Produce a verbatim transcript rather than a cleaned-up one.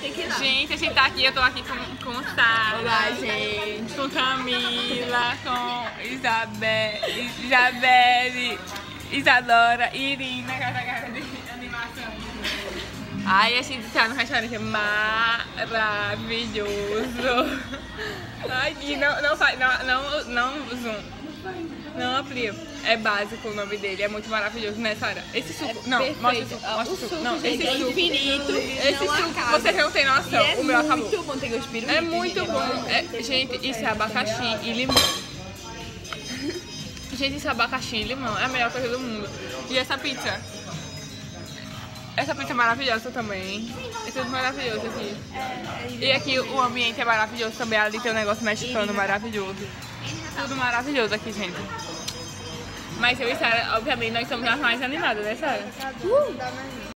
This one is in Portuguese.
tem que ir lá. Gente, a gente tá aqui, eu tô aqui com, com Sara. Olá, gente. Com Camila, com Isabel, Isabelle, Isadora, Irina, com essa cara de animação. Ai, a gente tá num restaurante maravilhoso. Ai, e não, não faz, não, não, não zoom. Não amplia. É básico o nome dele, é muito maravilhoso, né, Sara? Esse suco. É não, perfeito. mostra o suco. Mostra o O suco. suco, Não, gente, esse é suco. infinito. Esse não suco, acaba. vocês não têm noção. E é o meu acabou. muito bom, tem gosto de pirulito. É muito bom. É, gente, isso é abacaxi e limão. Gente, isso é abacaxi e limão. É a melhor coisa do mundo. E essa pizza? Essa pizza é maravilhosa também. É tudo maravilhoso aqui. E aqui o ambiente é maravilhoso também. Ali tem um negócio mexicano maravilhoso. Tudo maravilhoso aqui, gente. Mas eu e Sara, obviamente, nós somos as mais animadas, né, Sara?